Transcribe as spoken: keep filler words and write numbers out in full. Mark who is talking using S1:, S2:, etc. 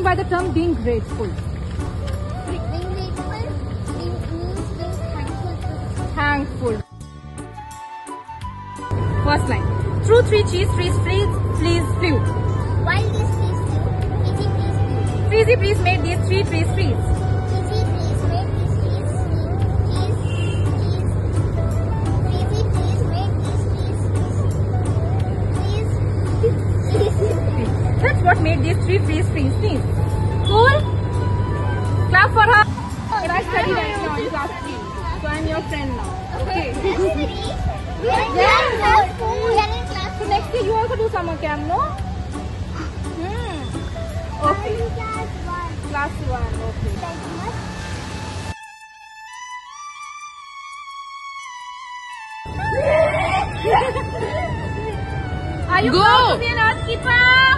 S1: by the term being grateful?
S2: Being grateful means being thankful to.
S1: Thankful. First line. Through three cheese, trees, fleas, fleas flew.
S2: While these trees flew, easy breeze flew.
S1: Freezy breeze made these three trees freeze.
S2: Easy breeze made these trees freeze. Easy breeze made these trees freeze.
S1: That's what made these three trees freeze. Please. Cool? Clap for her. But I studied right now in class three. So I'm your friend now. Okay.
S2: We are in class four. We are in class
S1: So next day you also do summer camp, no? Hmm. Okay.
S2: class one.
S1: Class one. Okay.
S2: Thank you much.
S1: Are you
S3: Go.
S1: proud to be an earth keeper?